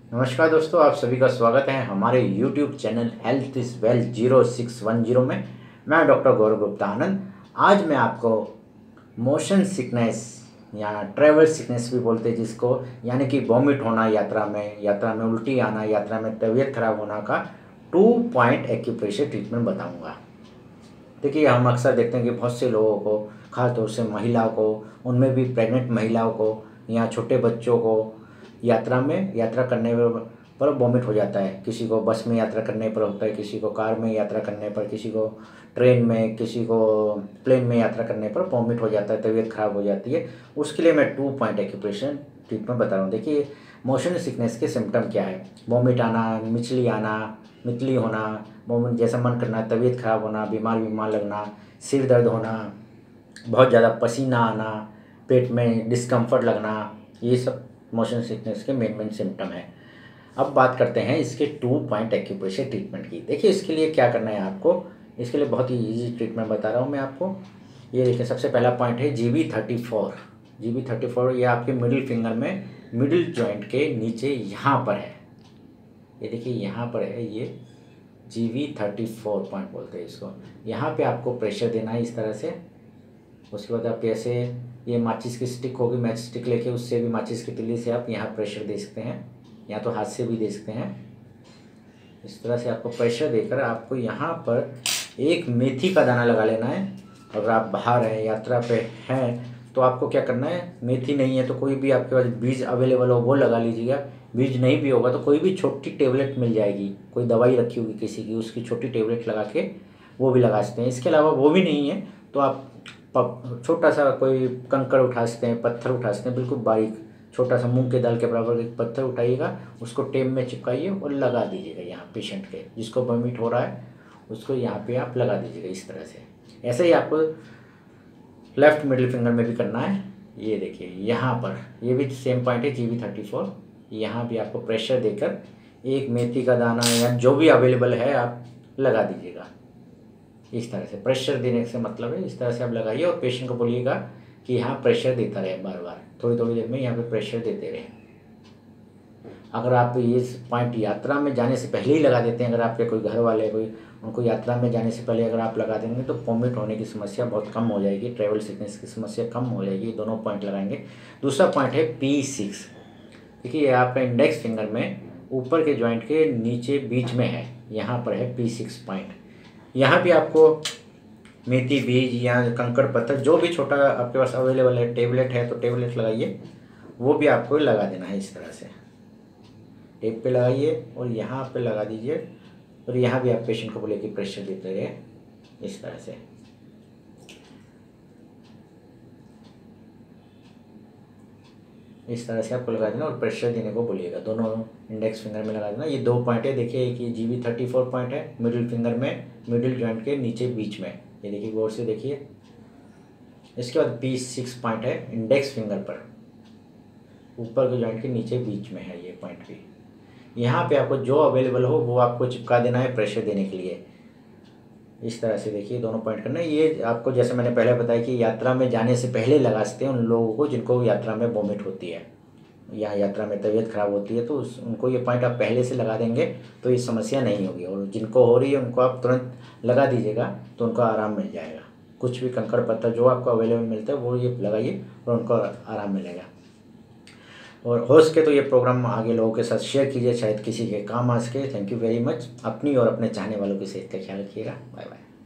नमस्कार दोस्तों, आप सभी का स्वागत है हमारे YouTube channel health is wealth 0610 में। मैं डॉक्टर गौरव गुप्ता आनंद। आज मैं आपको मोशन सिकनेस या ट्रैवल सिकनेस भी बोलते हैं जिसको, यानी कि वॉमिट होना यात्रा में उल्टी आना, यात्रा में तबीयत खराब होना का 2 पॉइंट एक्यूप्रेशर ट्रीटमेंट बताऊंगा। देखिए, हम अक्सर देखते हैं कि बहुत से लोगों को, खासतौर से महिलाओं को, उनमें भी प्रेग्नेंट महिलाओं को या छोटे बच्चों को यात्रा करने पर वॉमिट हो जाता है। किसी को बस में यात्रा करने पर होता है, किसी को कार में यात्रा करने पर, किसी को ट्रेन में, किसी को प्लेन में यात्रा करने पर वॉमिट हो जाता है, तबीयत खराब हो जाती है। उसके लिए मैं 2 पॉइंट एक्यूप्रेशर ट्रीटमेंट बता रहा हूँ। देखिए, मोशन सिकनेस के सिम्टम क्या है? वॉमिट आना, मिचली होना, वॉमिट जैसा मन करना, तबीयत खराब होना, बीमार लगना, सिर दर्द होना, बहुत ज़्यादा पसीना आना, पेट में डिस्कम्फर्ट लगना, ये सब मोशन सिकनेस के मेन सिम्टम है। अब बात करते हैं इसके 2 पॉइंट एक्यूप्रेशर ट्रीटमेंट की। देखिए, इसके लिए क्या करना है आपको, इसके लिए बहुत ही ईजी ट्रीटमेंट बता रहा हूँ मैं आपको। ये देखिए, सबसे पहला पॉइंट है GB34। ये आपके मिडिल फिंगर में, मिडिल जॉइंट के नीचे यहाँ पर है। ये देखिए, यहाँ पर है, ये GB34 पॉइंट बोलते हैं इसको। यहाँ पे आपको प्रेशर देना है इस तरह से। उसके बाद आप ऐसे, ये माचिस की स्टिक होगी, मैच स्टिक लेके उससे भी, माचिस की तिल्ली से आप यहाँ प्रेशर दे सकते हैं, या तो हाथ से भी दे सकते हैं। इस तरह से आपको प्रेशर देकर आपको यहाँ पर एक मेथी का दाना लगा लेना है। अगर आप बाहर हैं, यात्रा पे हैं, तो आपको क्या करना है, मेथी नहीं है तो कोई भी आपके पास बीज अवेलेबल हो वो लगा लीजिएगा। बीज नहीं भी होगा तो कोई भी छोटी टेबलेट मिल जाएगी, कोई दवाई रखी होगी किसी की, उसकी छोटी टेबलेट लगा के वो भी लगा सकते हैं। इसके अलावा वो भी नहीं है तो आप छोटा सा कोई कंकड़ उठा सकते हैं, पत्थर उठा सकते हैं, बिल्कुल बारीक, छोटा सा मूंग के दाल के बराबर एक पत्थर उठाइएगा, उसको टेप में चिपकाइए और लगा दीजिएगा यहाँ पेशेंट के, जिसको वॉमिट हो रहा है उसको यहाँ पे आप लगा दीजिएगा इस तरह से। ऐसे ही आपको लेफ्ट मिडिल फिंगर में भी करना है। ये देखिए, यहाँ पर ये भी सेम पॉइंट है GB34। यहाँ भी आपको प्रेशर देकर एक मेथी का दाना या जो भी अवेलेबल है आप लगा दीजिएगा इस तरह से। प्रेशर देने से मतलब है, इस तरह से आप लगाइए और पेशेंट को बोलिएगा कि यहाँ प्रेशर देता रहे, बार बार थोड़ी देर में यहाँ पे प्रेशर देते रहे। अगर आप ये पॉइंट यात्रा में जाने से पहले ही लगा देते हैं, अगर आपके कोई घर वाले कोई, उनको यात्रा में जाने से पहले अगर आप लगा देंगे तो वॉमिट होने की समस्या बहुत कम हो जाएगी, ट्रैवल सिकनेस की समस्या कम हो जाएगी। दोनों पॉइंट लगाएंगे। दूसरा पॉइंट है P6। देखिए, ये आपका इंडेक्स फिंगर में ऊपर के जॉइंट के नीचे बीच में है, यहाँ पर है P6 पॉइंट। यहाँ भी आपको मेथी बीज या कंकड़ पत्थर जो भी छोटा आपके पास अवेलेबल है, टेबलेट है तो टेबलेट लगाइए, वो भी आपको लगा देना है इस तरह से। टेप पे लगाइए और यहाँ पे लगा दीजिए, और यहाँ भी आप पेशेंट को बोले कि प्रेशर देते रहे इस तरह से। इस तरह से आपको लगा देना और प्रेशर देने को बोलिएगा, दोनों इंडेक्स फिंगर में लगा देना। ये 2 पॉइंट है। देखिए, कि GB34 पॉइंट है मिडिल फिंगर में, मिडिल जॉइंट के नीचे बीच में। ये देखिए, गौर से देखिए। इसके बाद P6 पॉइंट है इंडेक्स फिंगर पर, ऊपर के जॉइंट के नीचे बीच में है ये पॉइंट भी। यहाँ पे आपको जो अवेलेबल हो वो आपको चिपका देना है प्रेशर देने के लिए। इस तरह से देखिए, दोनों पॉइंट करना है। ये आपको, जैसे मैंने पहले बताया कि यात्रा में जाने से पहले लगा सकते हैं उन लोगों को जिनको यात्रा में वॉमिट होती है या यात्रा में तबीयत खराब होती है, तो उनको ये पॉइंट आप पहले से लगा देंगे तो ये समस्या नहीं होगी। और जिनको हो रही है उनको आप तुरंत लगा दीजिएगा तो उनको आराम मिल जाएगा। कुछ भी कंकड़ पत्थर जो आपको अवेलेबल मिलता है वो ये लगाइए और उनको आराम मिलेगा। और हो सके तो ये प्रोग्राम आगे लोगों के साथ शेयर कीजिए, शायद किसी के काम आ सके। Thank you very much. अपनी और अपने चाहने वालों की सेहत का ख्याल रखिएगा। Bye bye.